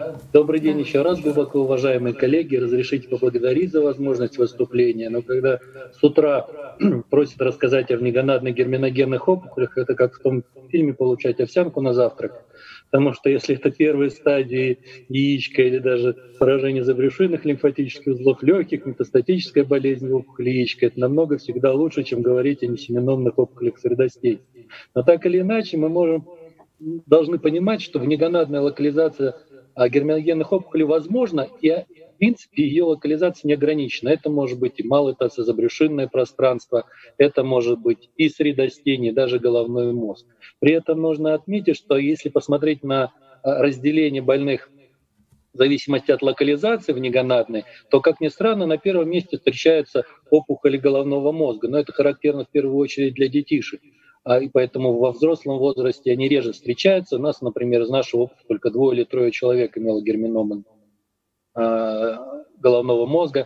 Добрый день еще раз, глубоко уважаемые коллеги. Разрешите поблагодарить за возможность выступления. Но когда с утра просят рассказать о внегонадных герминогенных опухолях, это как в том фильме получать овсянку на завтрак. Потому что если это первые стадии яичка или даже поражение забрюшинных лимфатических узлов легких, метастатическая болезнь опухоли яичка, это намного всегда лучше, чем говорить о несеменомных опухолях средостей. Но так или иначе должны понимать, что внегонадная локализация герминогенных опухолей возможно, и в принципе ее локализация не ограничена. Это может быть и малое тазобрюшинное пространство, это может быть и средостение, даже головной мозг. При этом нужно отметить, что если посмотреть на разделение больных в зависимости от локализации внегонадной, то, как ни странно, на первом месте встречаются опухоли головного мозга. Но это характерно в первую очередь для детишек. И поэтому во взрослом возрасте они реже встречаются. У нас, например, из нашего опыта только 2 или 3 человек имело герминомы головного мозга,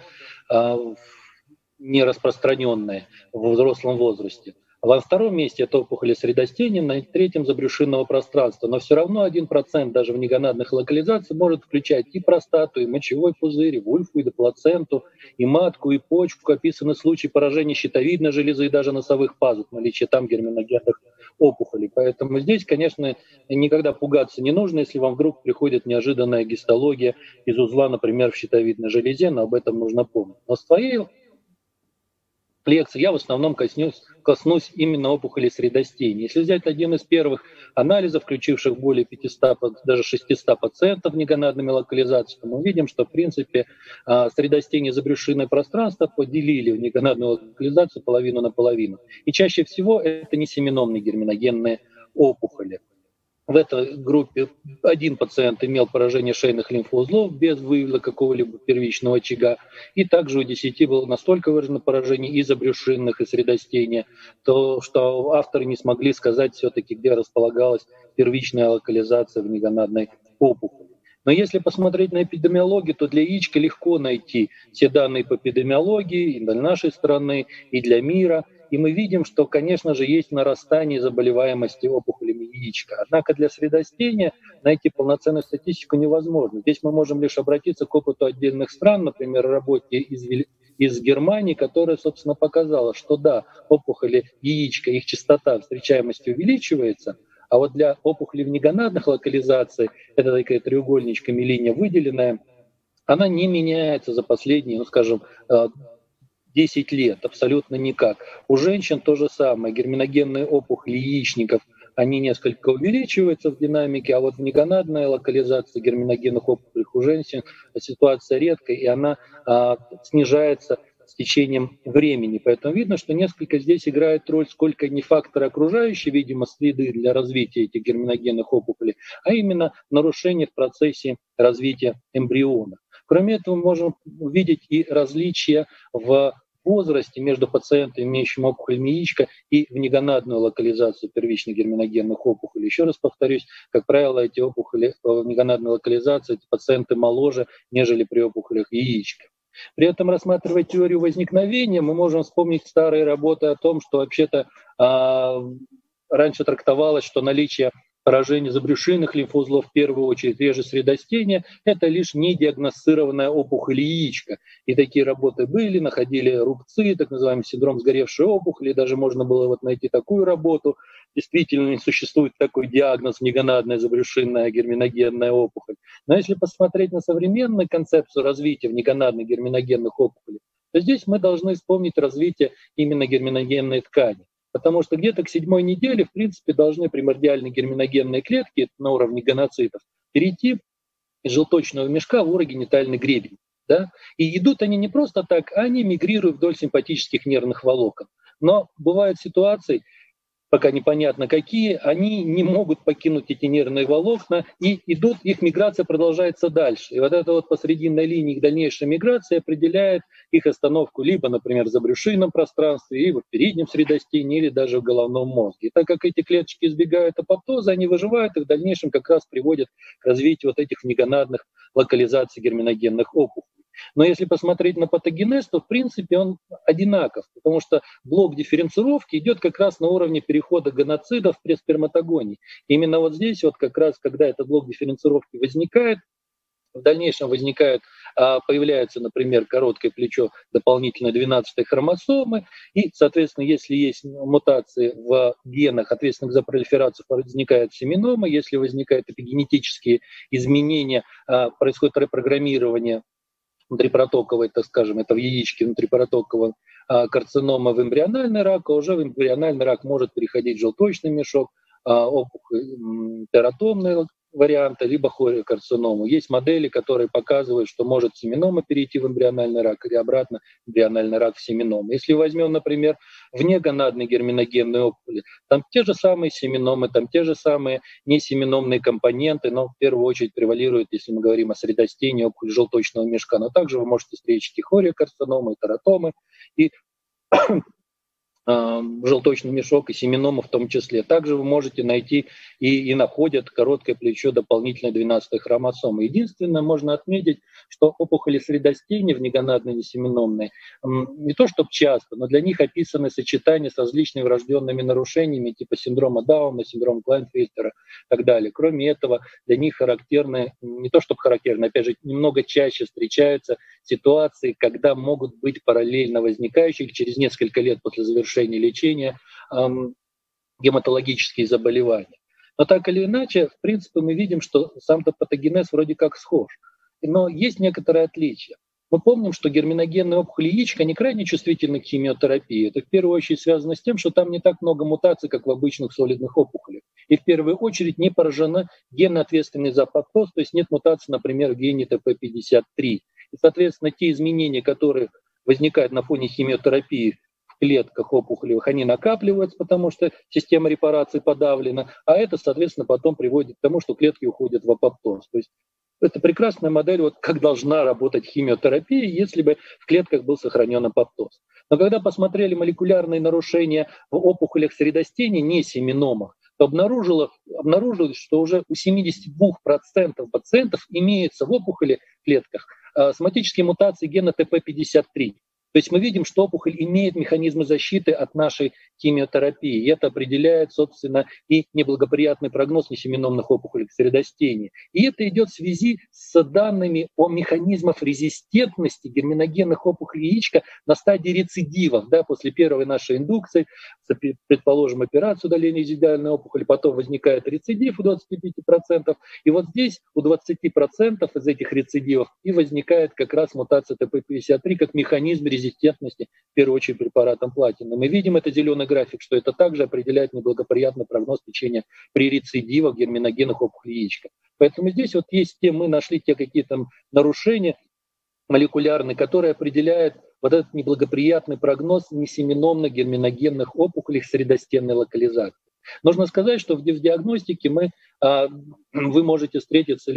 не распространенные в взрослом возрасте. Во втором месте это опухоли средостения, на третьем забрюшинного пространства. Но все равно 1% даже внегонадных локализаций может включать и простату, и мочевой пузырь, и вульфу, и плаценту, и матку, и почку. Описаны случаи поражения щитовидной железы и даже носовых пазух, наличие там герминогенных опухолей. Поэтому здесь, конечно, никогда пугаться не нужно, если вам вдруг приходит неожиданная гистология из узла, например, в щитовидной железе, но об этом нужно помнить. Но в своей лекции я в основном коснусь именно опухолей средостения. Если взять один из первых анализов, включивших более 500, даже 600 пациентов с внегонадными локализациями, то мы видим, что в принципе средостение и забрюшинное пространство поделили внегонадную локализацию половину на половину. И чаще всего это не семеномные герминогенные опухоли. В этой группе один пациент имел поражение шейных лимфоузлов без выявления какого-либо первичного очага, и также у 10 было настолько выражено поражение и забрюшинных, и средостения, что авторы не смогли сказать все-таки, где располагалась первичная локализация внегонадной опухоли. Но если посмотреть на эпидемиологию, то для яичка легко найти все данные по эпидемиологии и для нашей страны, и для мира. И мы видим, что, конечно же, есть нарастание заболеваемости опухолями яичка. Однако для средостения найти полноценную статистику невозможно. Здесь мы можем лишь обратиться к опыту отдельных стран, например, работе из Германии, которая, собственно, показала, что да, опухоли яичка, их частота встречаемости увеличивается, а вот для опухолей внегонадных локализаций, это такая треугольничками линия выделенная, она не меняется за последние, 10 лет, абсолютно никак. У женщин то же самое. Герминогенные опухоли яичников, они несколько увеличиваются в динамике, а вот внегонадная локализация герминогенных опухолей у женщин ситуация редкая, и она снижается с течением времени. Поэтому видно, что несколько здесь играет роль сколько не факторы окружающие, видимо, среды для развития этих герминогенных опухолей, а именно нарушение в процессе развития эмбриона. Кроме этого, мы можем увидеть и различия в возрасте между пациентами, имеющими опухоль яичка, и внегонадную локализацию первичных герминогенных опухолей. Еще раз повторюсь, как правило, эти опухоли внегонадной локализации, эти пациенты моложе, нежели при опухолях яичка. При этом, рассматривая теорию возникновения, мы можем вспомнить старые работы о том, что вообще-то раньше трактовалось, что наличие поражение забрюшинных лимфоузлов в первую очередь, реже средостения, это лишь недиагностированная опухоль яичка. И такие работы были, находили рубцы, так называемый синдром сгоревшей опухоли, даже можно было найти такую работу. Действительно не существует такой диагноз внегонадная забрюшинная герминогенная опухоль. Но если посмотреть на современную концепцию развития внегонадных герминогенных опухолей, то здесь мы должны вспомнить развитие именно герминогенной ткани. Потому что где-то к 7-й неделе, в принципе, должны примордиальные герминогенные клетки на уровне гоноцитов перейти из желточного мешка в урогенитальный гребень. Да? И идут они не просто так, а они мигрируют вдоль симпатических нервных волокон. Но бывают ситуации, пока непонятно какие, они не могут покинуть эти нервные волокна, и их миграция продолжается дальше. И вот эта вот посрединной линии их дальнейшей миграции определяет их остановку либо, например, в забрюшинном пространстве, либо в переднем средостении, или даже в головном мозге. И так как эти клеточки избегают апоптоза, они выживают и в дальнейшем как раз приводят к развитию вот этих внегонадных локализаций герминогенных опухолей. Но если посмотреть на патогенез, то в принципе он одинаков, потому что блок дифференцировки идет как раз на уровне перехода гоноцидов при сперматогонии. Именно вот здесь вот как раз, когда этот блок дифференцировки возникает, в дальнейшем появляется, например, короткое плечо дополнительно 12-й хромосомы, и, соответственно, если есть мутации в генах, ответственных за пролиферацию, возникает семенома, если возникают эпигенетические изменения, происходит репрограммирование внутрипротоковой, так скажем, это в яичке внутрипротокового карцинома в эмбриональный рак, а уже в эмбриональный рак может переходить желточный мешок, опухоль тератомные варианты, либо хореокарциному. Есть модели, которые показывают, что может семенома перейти в эмбриональный рак или обратно эмбриональный рак в семеному. Если возьмем, например, внегонадные герминогенные опухоли, там те же самые семеномы, там те же самые несеменомные компоненты, но в первую очередь превалирует, если мы говорим о средостении, опухоли желточного мешка. Но также вы можете встретить и хореокарциномы, и тератомы, и желточный мешок и семеному в том числе. Также вы можете найти и находят короткое плечо дополнительной 12-й хромосомы. Единственное, можно отметить, что опухоли средостения внегонадные несеменомные не то чтобы часто, но для них описаны сочетания с различными врожденными нарушениями типа синдрома Дауна, синдрома Клайнфельтера и так далее. Кроме этого, для них характерны, не то чтобы характерны, опять же, немного чаще встречаются ситуации, когда могут быть параллельно возникающие через несколько лет после завершения лечения гематологические заболевания. Но так или иначе, в принципе, мы видим, что сам-то патогенез вроде как схож. Но есть некоторые отличия. Мы помним, что герминогенные опухоли яичка, они крайне чувствительны к химиотерапии. Это в первую очередь связано с тем, что там не так много мутаций, как в обычных солидных опухолях. И в первую очередь не поражены гены, ответственные за апоптоз, то есть нет мутаций, например, в гене ТП53. И, соответственно, те изменения, которые возникают на фоне химиотерапии в клетках опухолевых, они накапливаются, потому что система репарации подавлена, а это, соответственно, потом приводит к тому, что клетки уходят в апоптоз. То есть это прекрасная модель, вот как должна работать химиотерапия, если бы в клетках был сохранен апоптоз. Но когда посмотрели молекулярные нарушения в опухолях средостения, не семеномах, то обнаружилось, что уже у 72% пациентов имеются в опухоли в клетках соматические мутации гена ТП53. То есть мы видим, что опухоль имеет механизмы защиты от нашей химиотерапии. И это определяет, собственно, и неблагоприятный прогноз несеменомных опухолей к средостении. И это идет в связи с данными о механизмах резистентности герминогенных опухолей яичка на стадии рецидивов. Да, после первой нашей индукции, предположим, операцию удаления резидиальной опухоли, потом возникает рецидив у 25%. И вот здесь у 20% из этих рецидивов и возникает как раз мутация ТП53 как механизм резистентности, в первую очередь, препаратом платина. Мы видим это зеленый график, что это также определяет неблагоприятный прогноз лечения при рецидивах герминогенных опухолей яичка. Поэтому здесь вот есть мы нашли те какие-то нарушения молекулярные, которые определяют вот этот неблагоприятный прогноз несеменомных герминогенных опухолей средостенной локализации. Нужно сказать, что в диагностике вы можете встретиться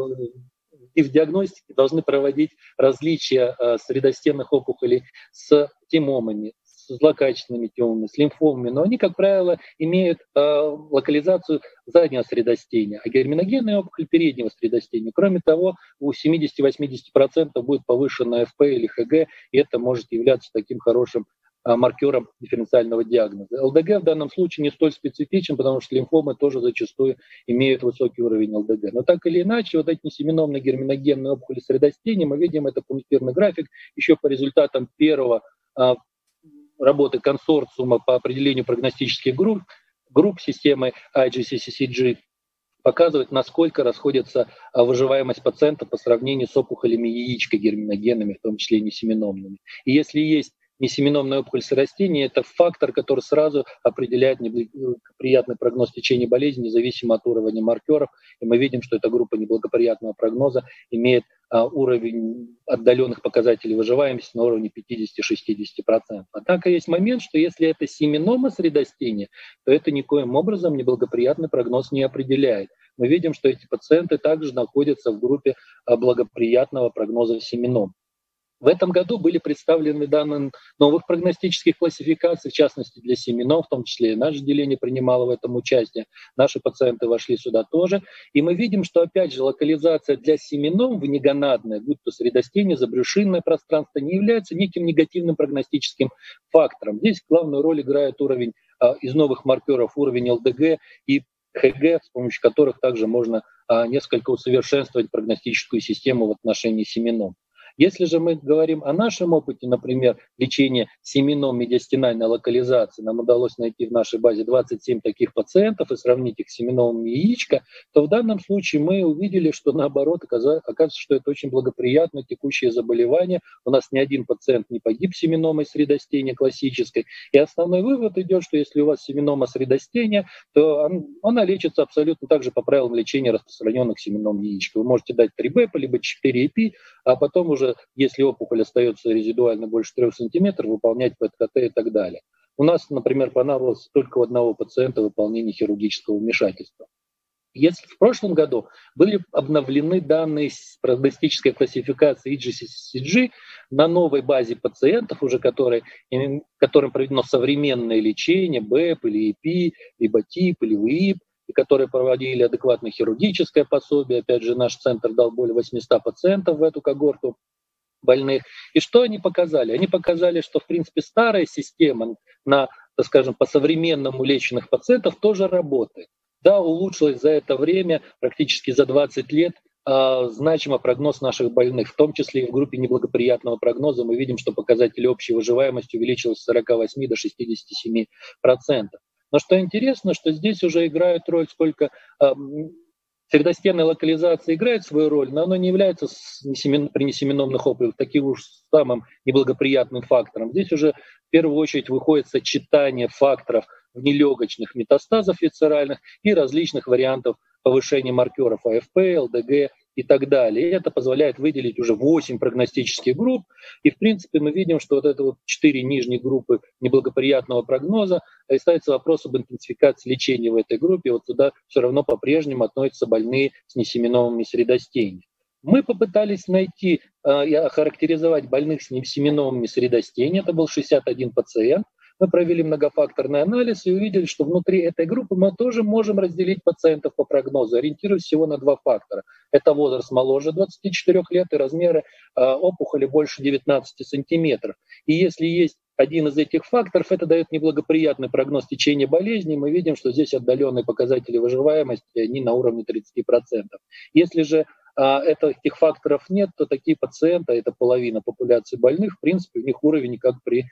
и в диагностике должны проводить различия средостенных опухолей с тимомами, с злокачественными тимомами, с лимфомами, но они, как правило, имеют локализацию заднего средостения, а герминогенная опухоль переднего средостения. Кроме того, у 70-80% будет повышенная ФП или ХГ, и это может являться таким хорошим маркером дифференциального диагноза. ЛДГ в данном случае не столь специфичен, потому что лимфомы тоже зачастую имеют высокий уровень ЛДГ. Но так или иначе, вот эти несеменомные герминогенные опухоли средостения, мы видим это пунктирный график еще по результатам первого работы консорциума по определению прогностических групп системы IGCCG, показывает, насколько расходится выживаемость пациента по сравнению с опухолями яичка герминогенными, в том числе и несеменомными. И если есть несеменомная опухоль средостения — это фактор, который сразу определяет неблагоприятный прогноз течения болезни, независимо от уровня маркеров. И мы видим, что эта группа неблагоприятного прогноза имеет уровень отдаленных показателей выживаемости на уровне 50-60%. Однако есть момент, что если это семенома средостения, то это никоим образом неблагоприятный прогноз не определяет. Мы видим, что эти пациенты также находятся в группе благоприятного прогноза семеном. В этом году были представлены данные новых прогностических классификаций, в частности для семенов, в том числе и наше отделение принимало в этом участие. Наши пациенты вошли сюда тоже. И мы видим, что, опять же, локализация для семенов внегонадная, будь то средостение, забрюшинное пространство, не является неким негативным прогностическим фактором. Здесь главную роль играет уровень из новых маркеров, уровень ЛДГ и ХГ, с помощью которых также можно несколько усовершенствовать прогностическую систему в отношении семеном. Если же мы говорим о нашем опыте, например, лечения семеном медиастинальной локализации, нам удалось найти в нашей базе 27 таких пациентов и сравнить их с семеновым яичко, то в данном случае мы увидели, что наоборот, оказывается, что это очень благоприятно текущее заболевание. У нас ни один пациент не погиб семеномой средостения классической. И основной вывод идет, что если у вас семенома средостения, то она лечится абсолютно так же по правилам лечения распространенных семеном яичка. Вы можете дать 3БЭП либо 4ЭП, а потом уже, если опухоль остается резидуально больше 3 см, выполнять ПЭТ-КТ и так далее. У нас, например, понадобилось только у одного пациента выполнение хирургического вмешательства. Если в прошлом году были обновлены данные прогностической классификации EGCCG на новой базе пациентов, уже которым проведено современное лечение, БЭП или ИП, либо ТИП или ВИИП, и которые проводили адекватное хирургическое пособие. Опять же, наш центр дал более 800 пациентов в эту когорту больных. И что они показали? Они показали, что, в принципе, старая система на, так скажем, по-современному леченных пациентов тоже работает. Да, улучшилось за это время, практически за 20 лет, значимо прогноз наших больных, в том числе и в группе неблагоприятного прогноза. Мы видим, что показатель общей выживаемости увеличился с 48 до 67%. Но что интересно, что здесь уже играет роль, сколько средостенная локализация играет свою роль, но она не является при несеменомных опухолях таким уж самым неблагоприятным фактором. Здесь уже в первую очередь выходит сочетание факторов внелегочных метастазов висцеральных и различных вариантов повышения маркеров АФП, ЛДГ и так далее. И это позволяет выделить уже 8 прогностических групп. И, в принципе, мы видим, что вот это 4 нижние группы неблагоприятного прогноза, и ставится вопрос об интенсификации лечения в этой группе. Вот туда все равно по-прежнему относятся больные с несеменомыми средостениями. Мы попытались найти и охарактеризовать больных с несеменомыми средостениями. Это был 61 пациент. Мы провели многофакторный анализ и увидели, что внутри этой группы мы тоже можем разделить пациентов по прогнозу, ориентируясь всего на 2 фактора. Это возраст моложе 24 лет и размеры опухоли больше 19 сантиметров. И если есть один из этих факторов, это дает неблагоприятный прогноз течения болезни. Мы видим, что здесь отдаленные показатели выживаемости, они на уровне 30%. Если же этих факторов нет, то такие пациенты, это половина популяции больных, в принципе, у них уровень как при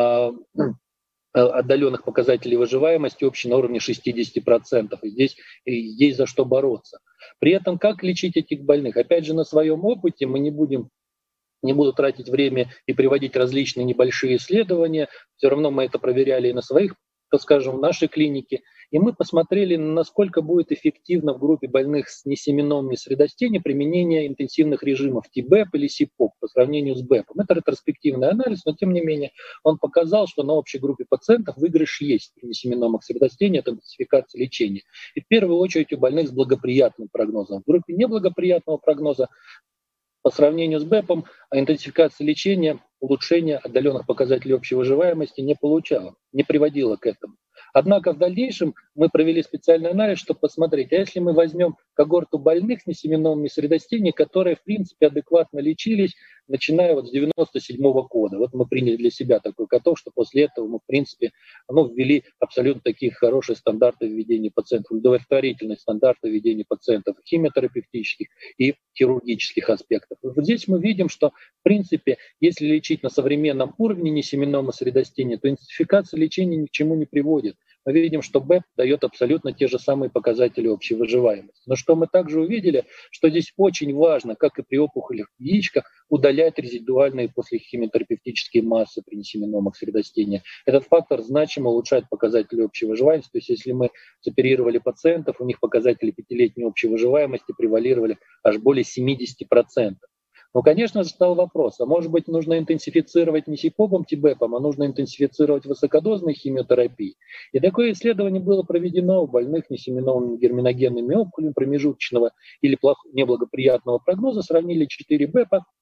отдаленных показателей выживаемости общий на уровне 60%. И здесь есть за что бороться. При этом как лечить этих больных? Опять же, на своем опыте мы не буду тратить время и приводить различные небольшие исследования. Все равно мы это проверяли и на своих, так скажем, в нашей клинике. И мы посмотрели, насколько будет эффективно в группе больных с несеменомными средостениями применение интенсивных режимов ТИБЭП или СИПОП по сравнению с БЭПом. Это ретроспективный анализ, но тем не менее он показал, что на общей группе пациентов выигрыш есть при несеменомых средостениях от интенсификации лечения. И в первую очередь у больных с благоприятным прогнозом. В группе неблагоприятного прогноза по сравнению с БЭПом интенсификация лечения, улучшение отдаленных показателей общей выживаемости не получала, не приводила к этому. Однако в дальнейшем мы провели специальный анализ, чтобы посмотреть, а если мы возьмем когорту больных с несеменомыми средостениями, которые, в принципе, адекватно лечились, начиная вот с 97 года. Вот мы приняли для себя такой каток, что после этого мы, в принципе, ввели абсолютно такие хорошие стандарты введения пациентов, удовлетворительные стандарты введения пациентов химиотерапевтических и хирургических аспектов. Вот здесь мы видим, что, в принципе, если лечить на современном уровне несеменомы средостения, то интенсификация лечения ни к чему не приводит. Мы видим, что БЭП дает абсолютно те же самые показатели общей выживаемости. Но что мы также увидели, что здесь очень важно, как и при опухолях яичка, удалять резидуальные послехимиотерапевтические массы при несеменомах средостения. Этот фактор значимо улучшает показатели общей выживаемости. То есть если мы соперировали пациентов, у них показатели 5-летней общей выживаемости превалировали аж более 70%. Но, конечно же, стал вопрос, а может быть нужно интенсифицировать не СИПОПом, ТИБЭПом, а нужно интенсифицировать высокодозной химиотерапией. И такое исследование было проведено у больных несеменомыми герминогенными опухолями промежуточного или неблагоприятного прогноза, сравнили 4 БЭПа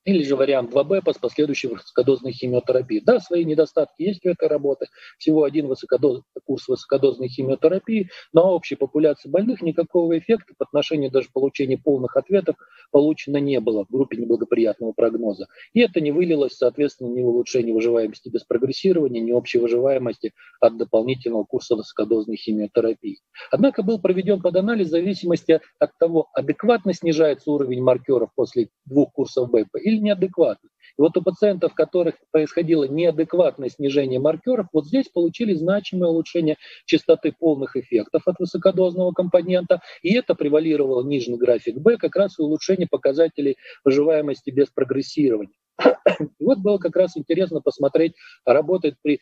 Или же вариант 2БЭПа с последующей высокодозной химиотерапией. Да, свои недостатки есть у этой работы. Всего один курс высокодозной химиотерапии. Но общей популяции больных никакого эффекта по отношению даже получения полных ответов получено не было в группе неблагоприятного прогноза. И это не вылилось, соответственно, ни в улучшение выживаемости без прогрессирования, ни общей выживаемости от дополнительного курса высокодозной химиотерапии. Однако был проведен поданализ в зависимости от того, адекватно снижается уровень маркеров после 2 курсов БЭПа или неадекватно. И вот у пациентов, у которых происходило неадекватное снижение маркеров, вот здесь получили значимое улучшение частоты полных эффектов от высокодозного компонента, и это превалировало нижний график Б, как раз и улучшение показателей выживаемости без прогрессирования. И вот было как раз интересно посмотреть, работает при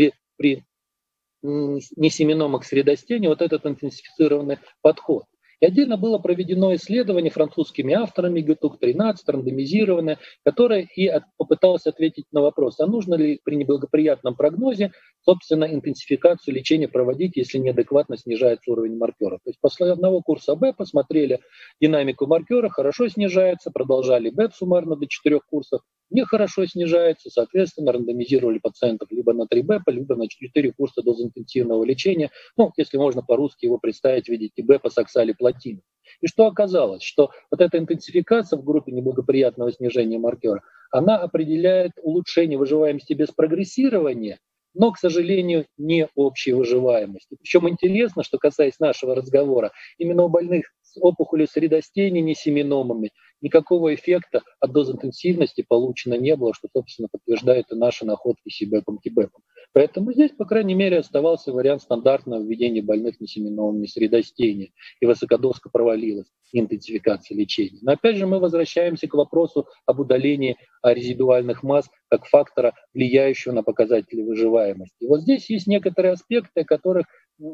несеменомах средостения вот этот интенсифицированный подход. И отдельно было проведено исследование французскими авторами, ГТУК-13, рандомизированное, которое и попыталось ответить на вопрос, а нужно ли при неблагоприятном прогнозе, собственно, интенсификацию лечения проводить, если неадекватно снижается уровень маркеров. То есть после одного курса Б посмотрели динамику маркера, хорошо снижается, продолжали БЭП суммарно до 4 курсов, нехорошо снижается, соответственно, рандомизировали пациентов либо на 3 БЭПа, либо на 4 курса дозинтенсивного лечения, ну, если можно по-русски его представить в виде БЭПа с оксалиплатином. И что оказалось? Что вот эта интенсификация в группе неблагоприятного снижения маркера, она определяет улучшение выживаемости без прогрессирования, но, к сожалению, не общей выживаемости. Причем интересно, что касаясь нашего разговора, именно у больных с опухолью средостения, не семеномами, никакого эффекта от дозинтенсивности получено не было, что, собственно, подтверждают и наши находки с ИБЭПом, ТИБЭПом. Поэтому здесь, по крайней мере, оставался вариант стандартного введения больных несеменомами средостения, и высокодозка провалилась, интенсификация лечения. Но опять же мы возвращаемся к вопросу об удалении резидуальных масс как фактора, влияющего на показатели выживаемости. И вот здесь есть некоторые аспекты, о которых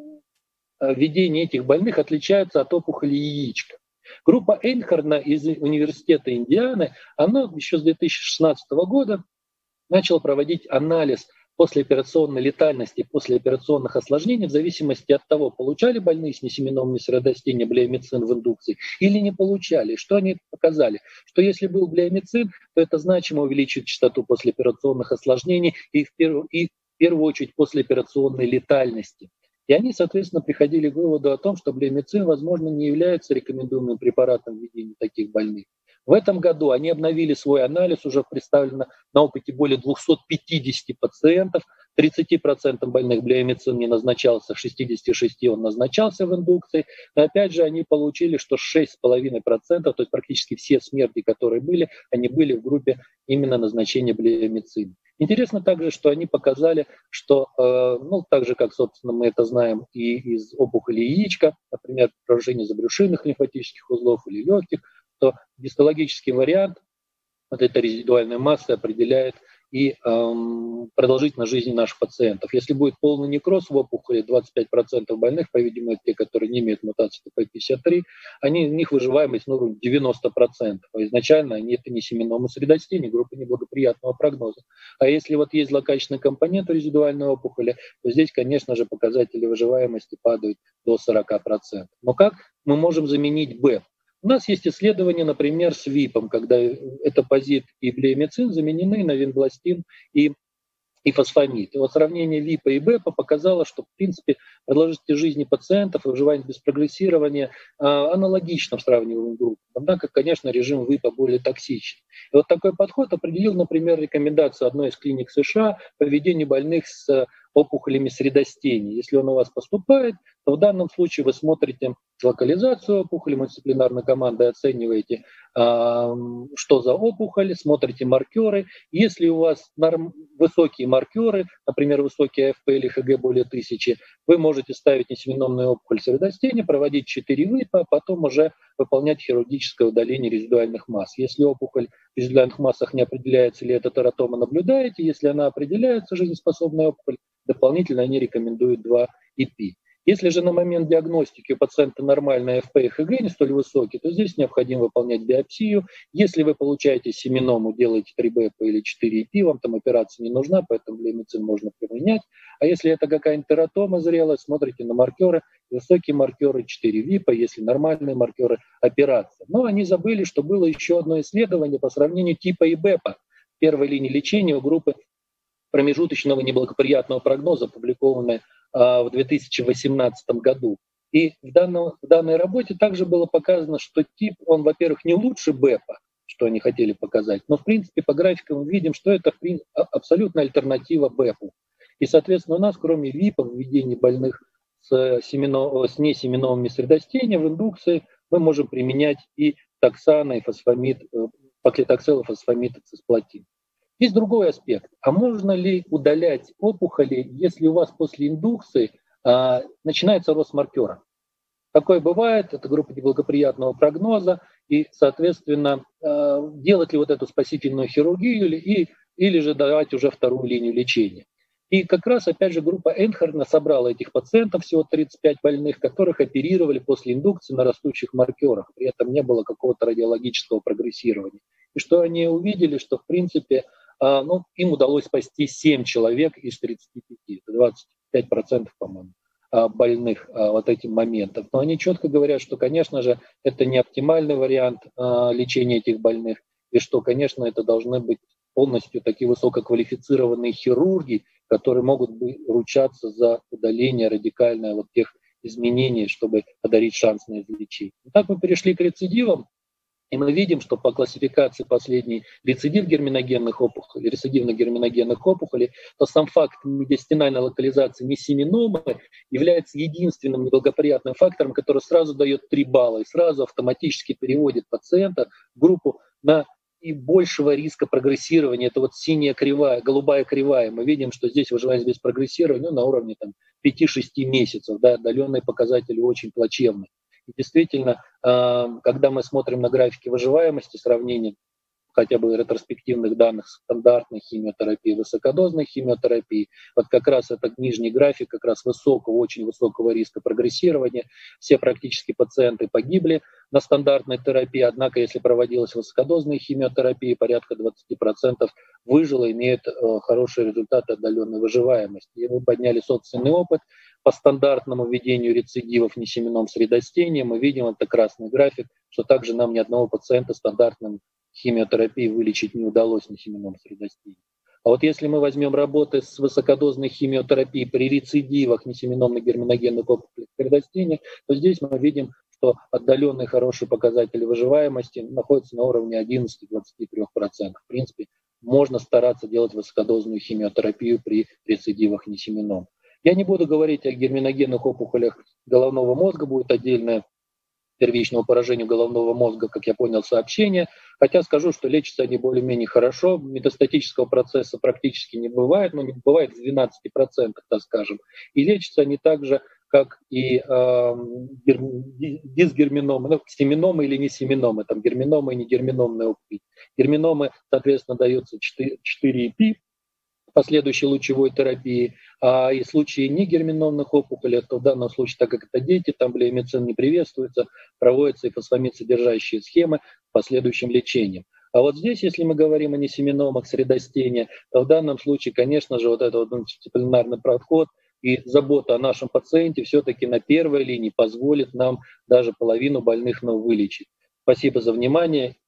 введение этих больных отличается от опухоли яичка. Группа Эйнхорна из Университета Индианы, она еще с 2016 года начала проводить анализ послеоперационной летальности, послеоперационных осложнений в зависимости от того, получали больные с несеменомами средостения блеомицин в индукции или не получали. Что они показали? Что если был блеомицин, то это значимо увеличит частоту послеоперационных осложнений и в первую очередь послеоперационной летальности. И они, соответственно, приходили к выводу о том, что блеомицин, возможно, не является рекомендуемым препаратом в ведении таких больных. В этом году они обновили свой анализ, уже представлено на опыте более 250 пациентов, 30% больных блеомицин не назначался, 66% он назначался в индукции. Но опять же они получили, что 6,5%, то есть практически все смерти, которые были, они были в группе именно назначения блеомицина. Интересно также, что они показали, что, ну, так же, как, собственно, мы это знаем и из опухоли яичка, например, поражение забрюшинных лимфатических узлов или легких, то гистологический вариант вот этой резидуальной массы определяет и продолжительность жизни наших пациентов. Если будет полный некроз в опухоли, 25% больных, по-видимому, те, которые не имеют мутации ТП53, у них выживаемость на уровне 90%. А изначально это не семеномы средостения, группа неблагоприятного прогноза. А если вот есть злокачественный компонент у резидуальной опухоли, то здесь, конечно же, показатели выживаемости падают до 40%. Но как мы можем заменить БЭП? У нас есть исследования, например, с ВИПом, когда этапозит и блеомицин заменены на винбластин и фосфамид. И вот сравнение ВИПа и БЭПа показало, что, в принципе, продолжительность жизни пациентов и выживание без прогрессирования аналогично в сравниваемых группах. Однако, конечно, режим ВИПа более токсичен. И вот такой подход определил, например, рекомендацию одной из клиник США по ведению больных с опухолями средостения. Если он у вас поступает, то в данном случае вы смотрите локализацию опухоли, мультидисциплинарной командой оцениваете, что за опухоль, смотрите маркеры. Если у вас высокие маркеры, например, высокий АФП или ХГ более 1000, вы можете ставить несеменомную опухоль средостения, проводить 4 ВИПа, а потом уже выполнять хирургическое удаление резидуальных масс. Если опухоль в резидуальных массах не определяется, ли это тератома, наблюдаете. Если она определяется, жизнеспособная опухоль, дополнительно они рекомендуют 2 ИП. Если же на момент диагностики у пациента нормальный АФП и ХГ не столь высокий, то здесь необходимо выполнять биопсию. Если вы получаете семеному, делаете 3 БЭП или 4 ИП, вам там операция не нужна, поэтому блемицин можно применять. А если это какая-нибудь тератома зрелая, смотрите на маркеры, высокие маркеры 4 ВИПа, если нормальные маркеры операция. Но они забыли, что было еще одно исследование по сравнению типа и БЭПа первой линии лечения у группы промежуточного неблагоприятного прогноза, опубликованное в 2018 году. И в данной работе также было показано, что тип, он, во-первых, не лучше БЭПа, что они хотели показать, но, в принципе, по графикам мы видим, что это абсолютно альтернатива БЭПу. И, соответственно, у нас, кроме ВИПа, введения больных с несеменовыми средостения в индукции, мы можем применять и токсаны, и фосфамид, паклитоксел и фосфамид цисплатин. Есть другой аспект. А можно ли удалять опухоли, если у вас после индукции начинается рост маркера? Такое бывает, это группа неблагоприятного прогноза, и, соответственно, делать ли вот эту спасительную хирургию или же давать уже вторую линию лечения. И как раз, опять же, группа Энхарна собрала этих пациентов, всего 35 больных, которых оперировали после индукции на растущих маркерах. При этом не было какого-то радиологического прогрессирования. И что они увидели, что, в принципе, им удалось спасти 7 человек из 35, это 25%, по-моему, больных вот этим моментом. Но они четко говорят, что, конечно же, это не оптимальный вариант лечения этих больных, и что, конечно, это должны быть полностью такие высококвалифицированные хирурги, которые могут ручаться за удаление радикальное вот тех изменений, чтобы подарить шанс на излечение. Итак, мы перешли к рецидивам. И мы видим, что по классификации последней рецидивных герминогенных опухолей, то сам факт медиастинальной локализации несеменомы является единственным неблагоприятным фактором, который сразу дает 3 балла и сразу автоматически переводит пациента в группу на и большего риска прогрессирования. Это вот синяя кривая, голубая кривая. Мы видим, что здесь выживаемость без прогрессирования на уровне 5-6 месяцев. Да, отдаленные показатели очень плачевны. И действительно, когда мы смотрим на графики выживаемости, сравнение хотя бы ретроспективных данных стандартной химиотерапии, высокодозной химиотерапии, вот как раз этот нижний график, как раз высокого, очень высокого риска прогрессирования. Все практически пациенты погибли на стандартной терапии, однако если проводилась высокодозная химиотерапия, порядка 20% выжило, имеют хорошие результаты отдаленной выживаемости. И мы подняли собственный опыт по стандартному введению рецидивов несеменом средостения. Мы видим, это красный график, что также нам ни одного пациента стандартным химиотерапии вылечить не удалось несеменом средостения. А вот если мы возьмем работы с высокодозной химиотерапией при рецидивах несеменомных герминогенных опухолей средостения, то здесь мы видим, что отдаленные хорошие показатели выживаемости находятся на уровне 11-23%. В принципе, можно стараться делать высокодозную химиотерапию при рецидивах несеменом. Я не буду говорить о герминогенных опухолях головного мозга, будет отдельное первичного поражения головного мозга, как я понял, сообщение. Хотя скажу, что лечатся они более-менее хорошо. Метастатического процесса практически не бывает, но не бывает в 12%, так скажем. И лечатся они так же, как и дисгерминомы, семеномы или не семеномы, там герминомы и не герминомные опухоли. Герминомы, соответственно, даются 4 ИП последующей лучевой терапии, а и в случае негерминомных опухолей, то в данном случае, так как это дети, там блемицин не приветствуется, проводятся и фосфамид содержащие схемы последующим лечением. А вот здесь, если мы говорим о несеменомах средостения, то в данном случае, конечно же, вот этот вот мультидисциплинарный подход и забота о нашем пациенте все-таки на первой линии позволит нам даже половину больных вылечить. Спасибо за внимание.